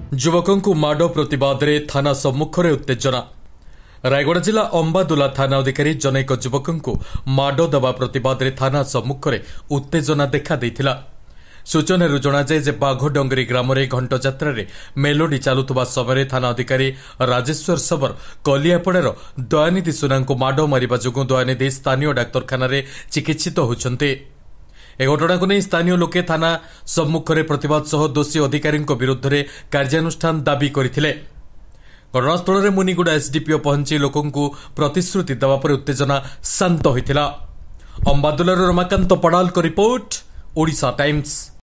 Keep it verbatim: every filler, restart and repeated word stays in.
ଯୁବକଙ୍କୁ ମାଡ଼ ପ୍ରତିବାଦରେ ଥାନା ସମ୍ମୁଖରେ ଉତ୍ତେଜନା। ରାୟଗଡ଼ା ଜିଲ୍ଲା ଅମ୍ବାଦୁଲା ଥାନା ଅଧିକାରୀ ଜନୈକ ଯୁବକଙ୍କୁ ମାଡ଼ ଦେବା ପ୍ରତିବାଦରେ ଥାନା ସମ୍ମୁଖରେ ଉତ୍ତେଜନା ଦେଖାଦେଇଥିଲା। ସୂଚନାରୁ ଜଣାଯାଏ ଯେ ବାଘଡଙ୍ଗରୀ ଗ୍ରାମରେ ଘଣ୍ଟଯାତ୍ରାରେ ମେଲୋଡି ଚାଲୁଥିବା ସମୟରେ ଥାନା ଅଧିକାରୀ ରାଜେଶ୍ୱର ସବର କଲିଆପଡ଼ାର ଦୟାନିଧି ସୁନାଙ୍କୁ ମାଡ଼ ମାରିବା ଯୋଗୁଁ ଦୟାନିଧି ସ୍ଥାନୀୟ ଡାକ୍ତରଖାନାରେ ଚିକିତ୍ସିତ ହେଉଛନ୍ତି। ଏ ଘଟଣାକୁ ନେଇ ସ୍ଥାନୀୟ ଲୋକେ ଥାନା ସମ୍ମୁଖରେ ପ୍ରତିବାଦ ସହ ଦୋଷୀ ଅଧିକାରୀଙ୍କ ବିରୁଦ୍ଧରେ କାର୍ଯ୍ୟାନୁଷ୍ଠାନ ଦାବି କରିଥିଲେ। ଘଟଣାସ୍ଥଳରେ ମୁନିଗୁଡ଼ା ଏସ୍ଡିପିଓ ପହଞ୍ଚି ଲୋକଙ୍କୁ ପ୍ରତିଶ୍ରୁତି ଦେବା ପରେ ଉତ୍ତେଜନା ଶାନ୍ତ ହୋଇଥିଲା। ଅମ୍ବାଦୁଲାର ରମାକାନ୍ତ ପଡ଼ାଲଙ୍କ ରିପୋର୍ଟ, ଓଡ଼ିଶା ଟାଇମ୍ସ।